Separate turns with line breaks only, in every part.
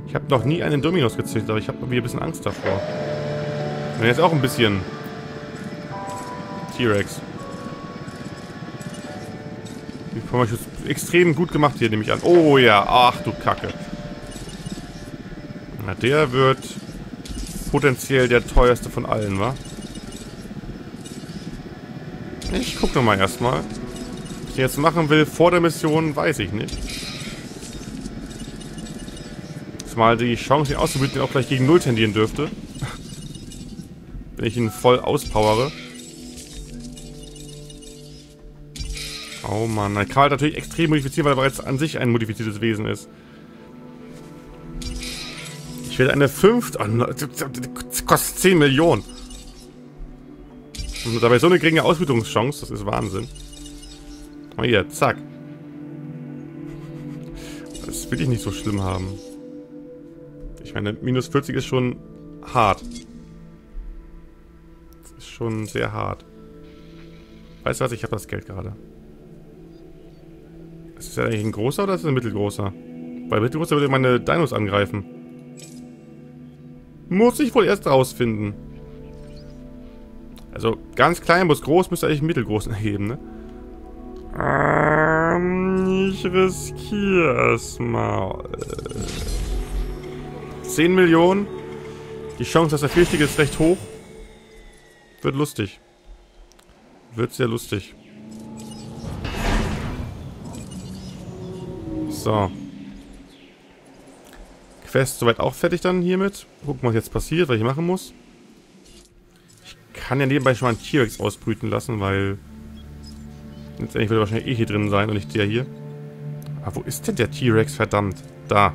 Ich habe noch nie einen Dominus gezählt, aber ich habe irgendwie ein bisschen Angst davor. Und jetzt auch ein bisschen T-Rex. Die haben wir extrem gut gemacht hier, nehme ich an. Oh ja, ach du Kacke. Na, der wird potenziell der teuerste von allen, wa? Ich guck nochmal erstmal. Was ich jetzt machen will vor der Mission, weiß ich nicht. Mal die Chance, ihn auszubieten, den auch gleich gegen 0 tendieren dürfte. Wenn ich ihn voll auspowere. Oh Mann, dann kann man halt natürlich extrem modifizieren, weil er bereits an sich ein modifiziertes Wesen ist. Ich werde eine 5... Oh, das kostet 10 Millionen. Und dabei so eine geringe Ausbildungschance, das ist Wahnsinn. Oh hier, zack. Das will ich nicht so schlimm haben. Ich meine, minus 40 ist schon hart. Das ist schon sehr hart. Weißt du was, ich habe das Geld gerade. Ist das eigentlich ein großer oder ist das ein mittelgroßer? Bei mittelgroßer würde meine Dinos angreifen. Muss ich wohl erst rausfinden. Also ganz klein muss groß, müsste eigentlich einen mittelgroßen ergeben, ne? Ich riskiere es mal. 10 Millionen. Die Chance, dass er richtig ist, recht hoch. Wird lustig. Wird sehr lustig. So. Quest soweit auch fertig dann hiermit. Gucken, was jetzt passiert, was ich machen muss. Ich kann ja nebenbei schon mal einen T-Rex ausbrüten lassen, weil... Letztendlich wird er wahrscheinlich eh hier drin sein und nicht der hier. Aber wo ist denn der T-Rex, verdammt? Da.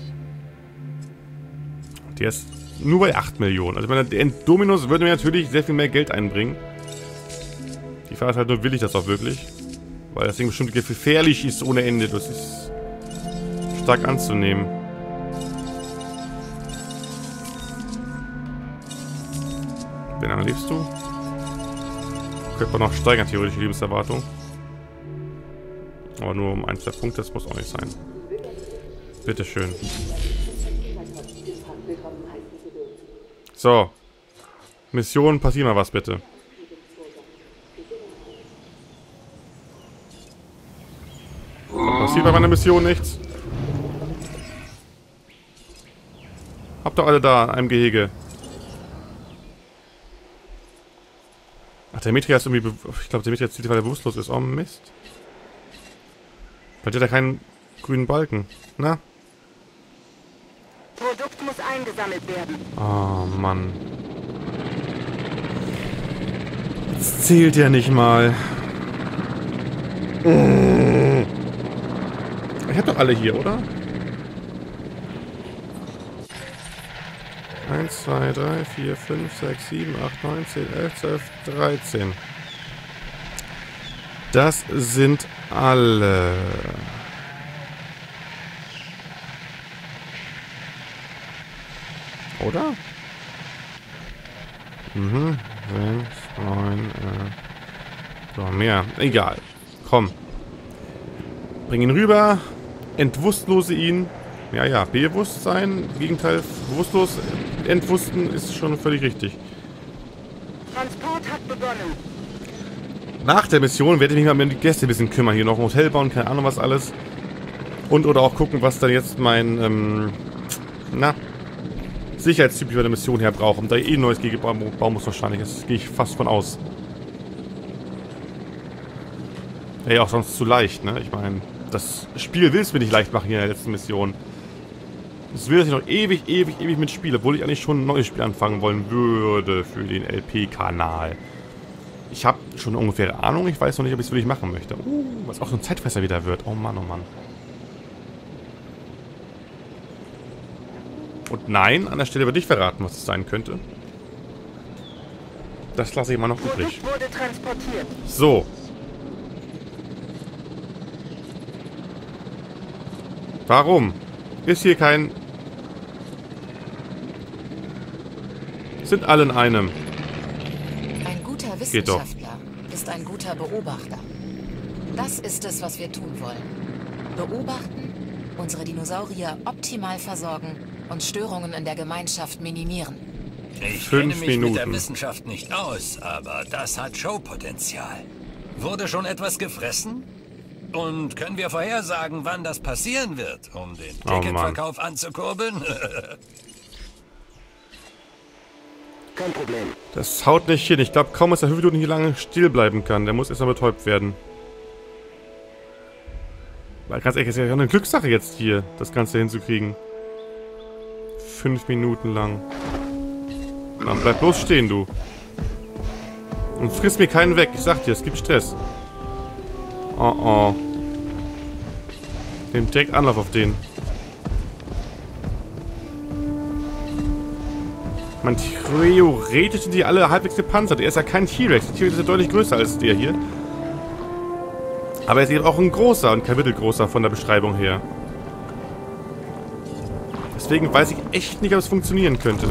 Der ist nur bei 8 Millionen. Also der Indominus würde mir natürlich sehr viel mehr Geld einbringen. Die Frage ist halt nur, will ich das auch wirklich? Weil das Ding bestimmt gefährlich ist ohne Ende. Das ist stark anzunehmen. Wie lange lebst du? Könnte man noch steigern, theoretisch, die Lebenserwartung. Aber nur um 1, 2 Punkte, das muss auch nicht sein. Bitteschön. So. Mission, passiert mal was, bitte. Passiert bei meiner Mission nichts. Habt ihr alle da in einem Gehege? Ach, der Demetria ist irgendwie... Ich glaube, Demetria zieht, weil er bewusstlos ist. Oh, Mist. Weil der hat keinen grünen Balken. Na?
Produkt muss eingesammelt werden.
Oh, Mann. Das zählt ja nicht mal. Ich hab doch alle hier, oder? 1, 2, 3, 4, 5, 6, 7, 8, 9, 10, 11, 12, 13. Das sind alle. Oder? 6, 9, so, mehr. Egal. Komm. Bring ihn rüber. Entwurstlose ihn. Ja, ja. Bewusstsein. Gegenteil. Bewusstlos. Entwussten ist schon völlig richtig.
Transport hat begonnen.
Nach der Mission werde ich mich mal um die Gäste ein bisschen kümmern. Hier noch ein Hotel bauen, keine Ahnung was alles. Und oder auch gucken, was dann jetzt mein, Sicherheitstyp über der Mission her braucht. Und da eh ein neues Gehege bauen muss wahrscheinlich. Das gehe ich fast von aus. Wäre ja auch sonst zu leicht, ne? Ich meine, das Spiel will es mir nicht leicht machen hier in der letzten Mission. Es will, dass ich noch ewig mitspiele, obwohl ich eigentlich schon ein neues Spiel anfangen wollen würde für den LP-Kanal. Ich habe schon eine ungefähre Ahnung, ich weiß noch nicht, ob ich es wirklich machen möchte. Was auch so ein Zeitfresser wieder wird. Oh Mann, oh Mann. Und nein, an der Stelle würde ich verraten, was es sein könnte. Das lasse ich mal noch übrig.
Wurde transportiert.
So. Warum? Ist hier kein... Sind alle in einem.
Ein guter Wissenschaftler ist ein guter Beobachter. Das ist es, was wir tun wollen. Beobachten unsere Dinosaurier optimal versorgen und Störungen in der Gemeinschaft minimieren.
Ich kenne mich mit der Wissenschaft nicht aus, aber das hat Showpotenzial. Wurde schon etwas gefressen? Und können wir vorhersagen, wann das passieren wird, um den Ticketverkauf anzukurbeln?
Kein Problem.
Das haut nicht hin. Ich glaube kaum, dass er 5 Minuten hier lange still bleiben kann. Der muss erstmal betäubt werden. Weil ganz ehrlich, ist ja eine Glückssache jetzt hier, das Ganze hinzukriegen. 5 Minuten lang. Na, bleib bloß stehen, du. Und friss mir keinen weg. Ich sag dir, es gibt Stress. Oh oh. Nimm direkt Anlauf auf den. Man, theoretisch sind die alle halbwegs gepanzert. Er ist ja kein T-Rex. Der T-Rex ist ja deutlich größer als der hier. Aber er ist eben auch ein großer und kein mittelgroßer von der Beschreibung her. Deswegen weiß ich echt nicht, ob es funktionieren könnte.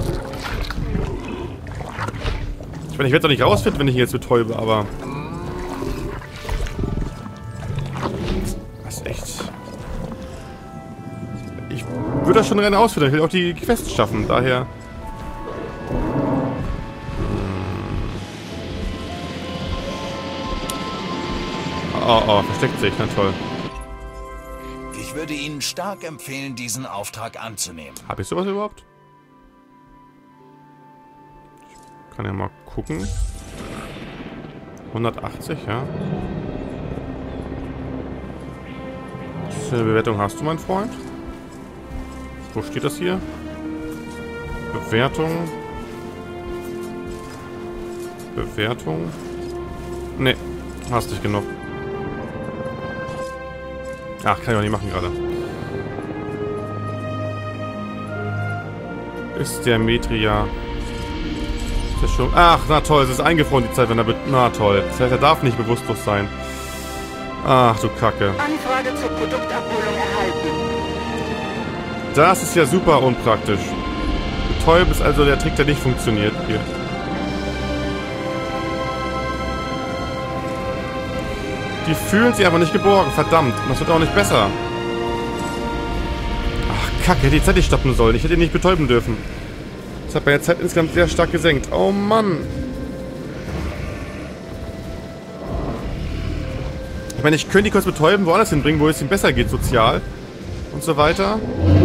Ich meine, ich werde doch nicht rausfinden, wenn ich ihn jetzt betäube, aber... Das ist echt... Ich würde das schon rein ausführen. Ich will auch die Quests schaffen, daher... Oh, versteckt sich, na toll.
Ich würde Ihnen stark empfehlen, diesen Auftrag anzunehmen.
Habe ich sowas überhaupt? Ich kann ja mal gucken. 180, ja. Was für eine Bewertung hast du, mein Freund? Wo steht das hier? Bewertung. Bewertung. Ne, hast nicht genug. Ach, kann ich auch nicht machen gerade. Ist der Metria... Ist das schon... Ach, na toll, es ist eingefroren die Zeit, wenn er... Na toll. Das heißt, er darf nicht bewusstlos sein. Ach, du Kacke.
Anfrage zur Produktabholung erhalten.
Das ist ja super unpraktisch. Betäuben ist also der Trick, der nicht funktioniert hier. Die fühlen sich einfach nicht geborgen, verdammt. Und das wird auch nicht besser. Ach, Kacke, hätte die Zeit nicht stoppen sollen. Ich hätte ihn nicht betäuben dürfen. Das hat meine Zeit insgesamt sehr stark gesenkt. Oh Mann. Ich meine, ich könnte die kurz betäuben, woanders hinbringen, wo es ihm besser geht, sozial. Und so weiter.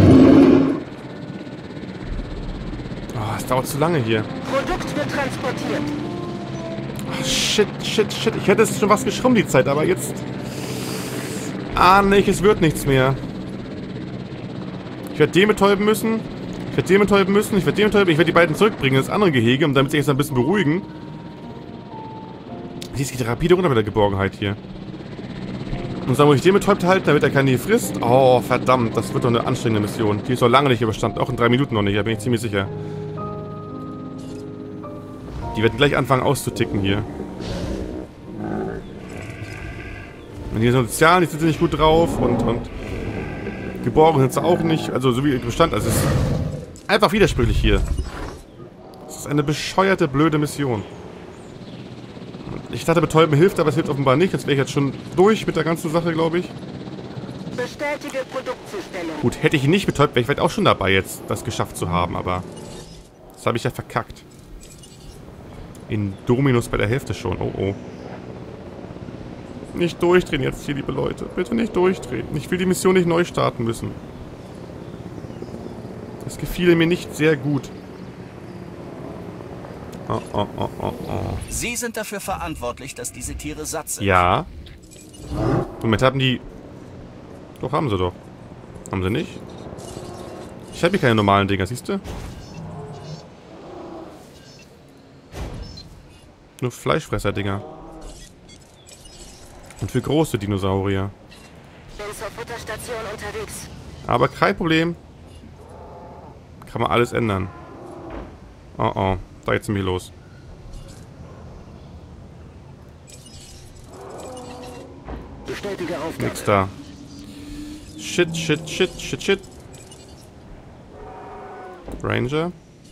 Oh, es dauert zu lange hier.
Produkt wird transportiert.
Ach, shit. Ich hätte es schon was geschrumpft, die Zeit, aber jetzt... Ah, nicht, es wird nichts mehr. Ich werde den betäuben müssen. Ich werde den betäuben müssen. Ich werde die beiden zurückbringen ins andere Gehege, um damit sie sich ein bisschen beruhigen. Jetzt geht rapide runter mit der Geborgenheit hier. Und dann muss ich den betäubt halten, damit er keine frisst. Oh, verdammt, das wird doch eine anstrengende Mission. Die ist noch lange nicht überstanden. Auch in 3 Minuten noch nicht, da bin ich ziemlich sicher. Die werden gleich anfangen auszuticken hier. Und die Sozialen, die sind nicht gut drauf und geborgen sind sie auch nicht. Also so wie Bestand. Also es ist einfach widersprüchlich hier. Es ist eine bescheuerte, blöde Mission. Ich dachte, betäuben hilft, aber es hilft offenbar nicht. Jetzt wäre ich jetzt schon durch mit der ganzen Sache, glaube ich.
Bestätige Produktzustellung.
Gut, hätte ich ihn nicht betäubt, wäre ich vielleicht auch schon dabei, jetzt das geschafft zu haben, aber das habe ich ja verkackt. In Dominus bei der Hälfte schon. Oh, oh. Nicht durchdrehen jetzt hier, liebe Leute. Bitte nicht durchdrehen. Ich will die Mission nicht neu starten müssen. Das gefiel mir nicht sehr gut. Oh.
Sie sind dafür verantwortlich, dass diese Tiere satt sind.
Ja. Moment, haben die... Doch, haben sie doch. Haben sie nicht? Ich habe hier keine normalen Dinger, siehst du? Nur Fleischfresser-Dinger. Und für große Dinosaurier.
Bin zur Futterstation unterwegs.
Aber kein Problem. Kann man alles ändern. Oh. Da geht's nämlich los.
Bestätige Aufgabe.
Nix da. Shit. Ranger.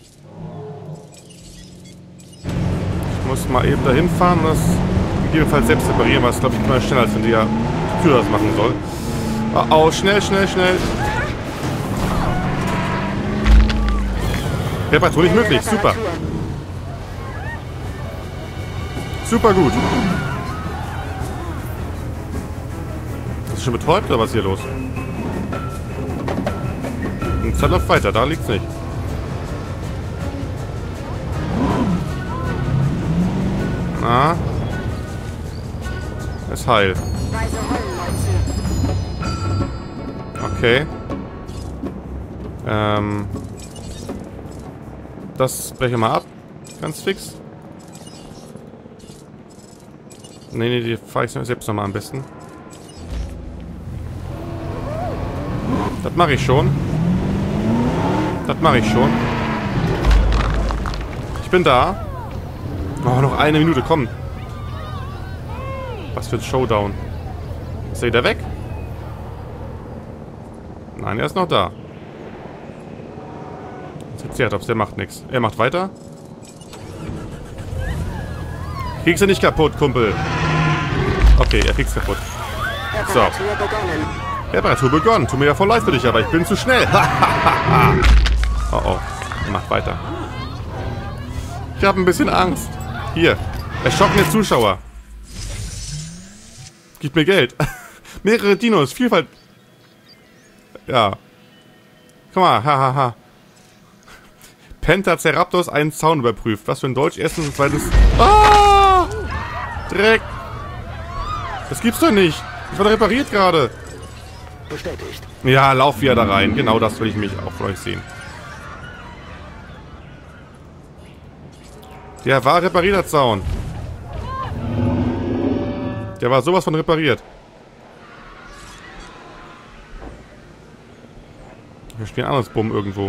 Ich muss mal eben dahin fahren und das gegebenenfalls selbst reparieren, was glaube ich immer schneller als wenn die Tür das machen soll. Oh, oh, schnell, schnell, schnell. Reparatur nicht möglich. Super. Super gut. Ist schon betäubt oder was ist hier los? Und Zeit läuft weiter, da liegt's nicht. Ah. Ist heil. Okay. Das brechen wir mal ab. Ganz fix. Nee, die fahre ich selbst nochmal am besten. Das mache ich schon. Das mache ich schon. Ich bin da. Oh, noch eine Minute, komm. Was für ein Showdown. Ist er wieder weg? Nein, er ist noch da. Triceratops, der macht nichts. Er macht weiter. Kriegst du nicht kaputt, Kumpel. Okay, er kriegt's kaputt. So. Reparatur begonnen. Tut mir ja voll leid für dich, aber ich bin zu schnell. Oh oh. Er macht weiter. Ich habe ein bisschen Angst. Hier. Erschrockene Zuschauer. Gib mir Geld. Mehrere Dinos. Vielfalt. Ja. Guck mal. Hahaha. Pentaceraptors einen Zaun überprüft. Was für ein Deutsch? Erstens und zweitens. Ah! Dreck. Das gibt's doch nicht. Ich war repariert gerade.
Bestätigt.
Ja, lauf wieder da rein. Genau das will ich mich auch von euch sehen. Der war reparierter Zaun. Der war sowas von repariert. Hier steht ein anderes Bumm irgendwo.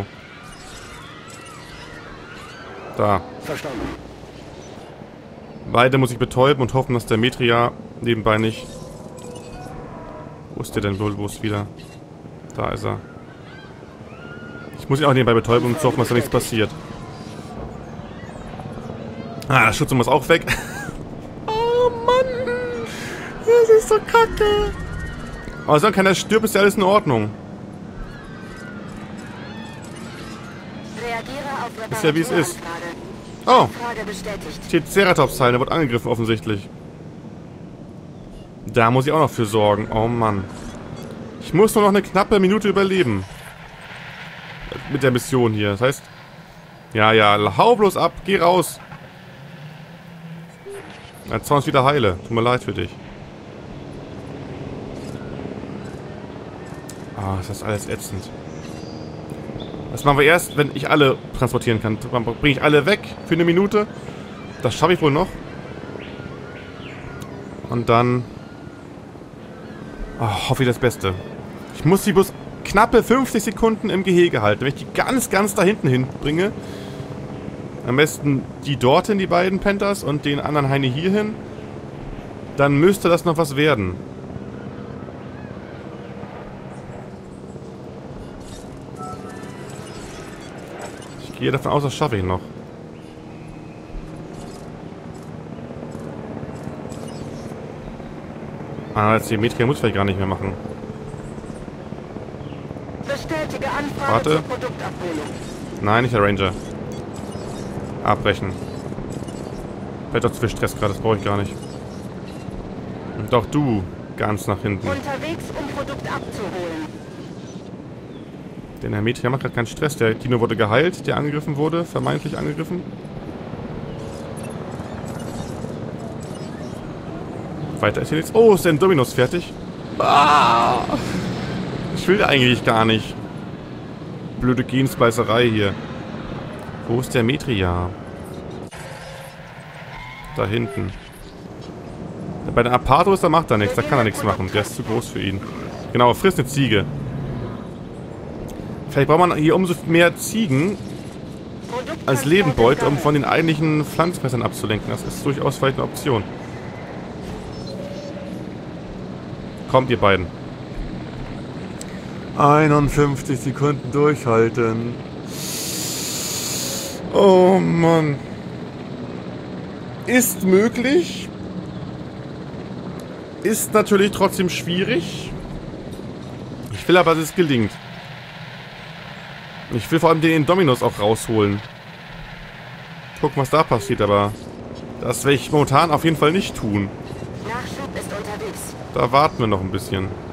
Da.
Verstanden.
Beide muss ich betäuben und hoffen, dass der Metria nebenbei nicht... Wo ist der denn wohl bloß wieder? Da ist er. Ich muss ihn auch nebenbei betäuben, um zu hoffen, dass da nichts passiert. Ah, das Schutzum ist auch weg. Oh Mann! Das ist so kacke! Aber solange keiner stirbt, ist ja alles in Ordnung. Ist ja wie es ist. Oh! Steht Ceratops-Teil, der wird angegriffen offensichtlich. Da muss ich auch noch für sorgen. Oh Mann. Ich muss nur noch eine knappe Minute überleben. Mit der Mission hier. Das heißt... Ja, ja, hau bloß ab. Geh raus. Dein Zaun ist wieder heile. Tut mir leid für dich. Ah, ist das alles ätzend. Das machen wir erst, wenn ich alle transportieren kann. Dann bringe ich alle weg für eine Minute. Das schaffe ich wohl noch. Und dann... Oh, hoffe ich das Beste. Ich muss sie bloß knappe 50 Sekunden im Gehege halten. Wenn ich die ganz, ganz da hinten hinbringe. Am besten die dorthin, die beiden Panthers, und den anderen Heini hierhin. Dann müsste das noch was werden. Ich gehe davon aus, das schaffe ich noch. Ah, jetzt die Metria muss ich vielleicht gar nicht mehr machen.
Bestätige Anfrage
Warte.
zur Produktabholung.
Nein, nicht der Ranger. Abbrechen. Vielleicht doch zu viel Stress gerade, das brauche ich gar nicht. Und auch du, ganz nach hinten.
Unterwegs, um Produkt abzuholen.
Denn der Metria macht gerade keinen Stress. Der Dino wurde geheilt, der angegriffen wurde, vermeintlich angegriffen. Weiter ist hier nichts. Oh, ist der Dominus fertig? Ah! Ich will eigentlich gar nicht. Blöde Genspleißerei hier. Wo ist der Metria? Da hinten. Bei den Apatros, da macht er nichts. Da kann er nichts machen. Der ist zu groß für ihn. Genau, frisst eine Ziege. Vielleicht braucht man hier umso mehr Ziegen als Lebenbeute, um von den eigentlichen Pflanzenfressern abzulenken. Das ist durchaus vielleicht eine Option. Kommt, ihr beiden. 51 Sekunden durchhalten. Oh Mann. Ist möglich. Ist natürlich trotzdem schwierig. Ich will aber, dass es gelingt. Ich will vor allem den Indominus auch rausholen. Gucken, was da passiert, aber das werde ich momentan auf jeden Fall nicht tun.
Nachschub ist unterwegs.
Da warten wir noch ein bisschen.